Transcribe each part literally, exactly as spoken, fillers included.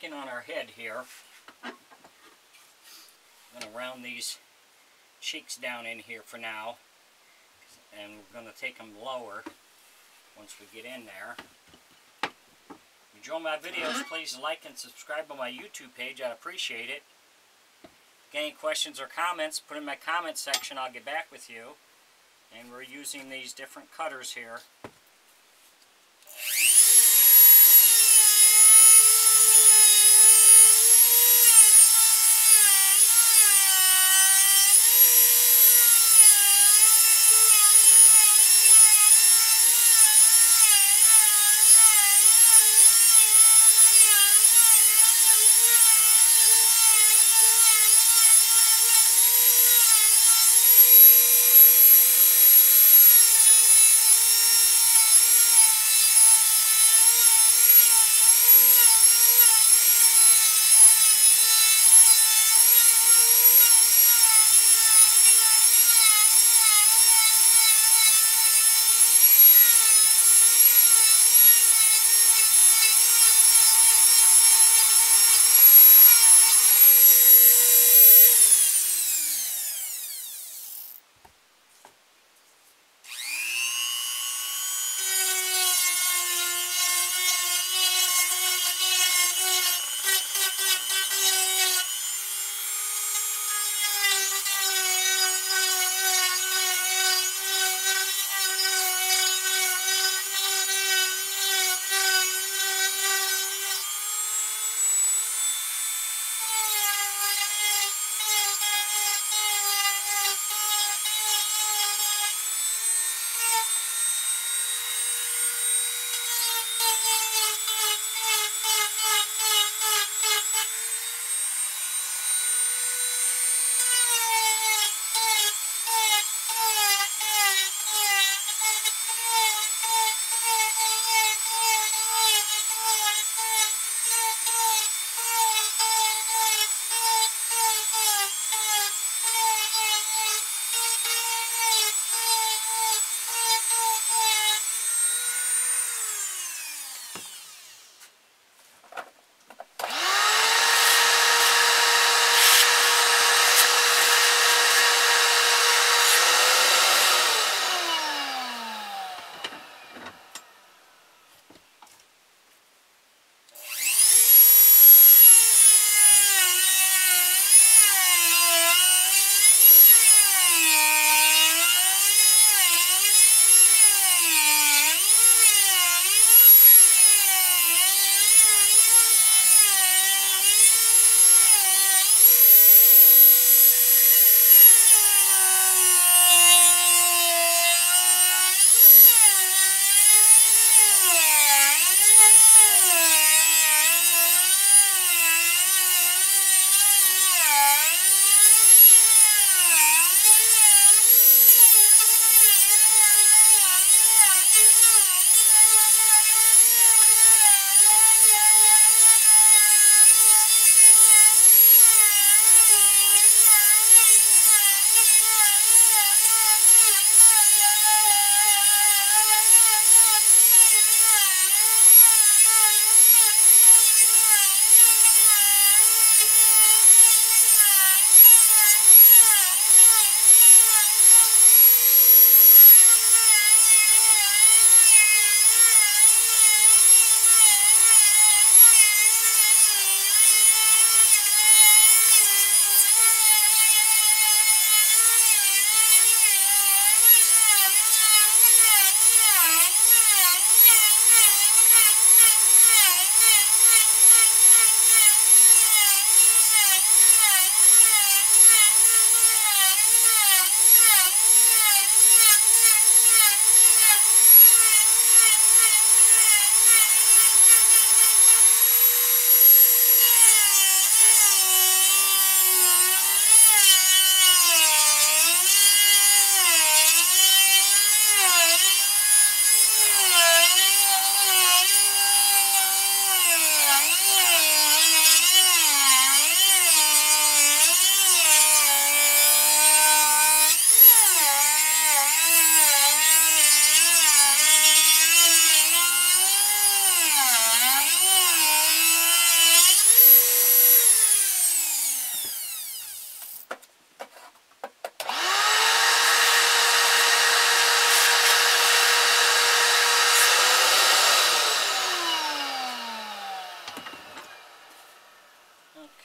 working on our head here. I'm going to round these cheeks down in here for now, and we're going to take them lower once we get in there. If you enjoy my videos, please like and subscribe on my YouTube page. I'd appreciate it. If you got any questions or comments, put in my comment section. I'll get back with you. And we're using these different cutters here.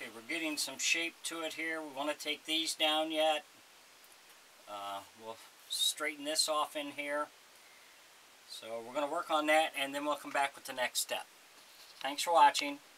Okay, we're getting some shape to it here. We want to take these down yet. Uh, we'll straighten this off in here. So we're going to work on that, and then we'll come back with the next step. Thanks for watching.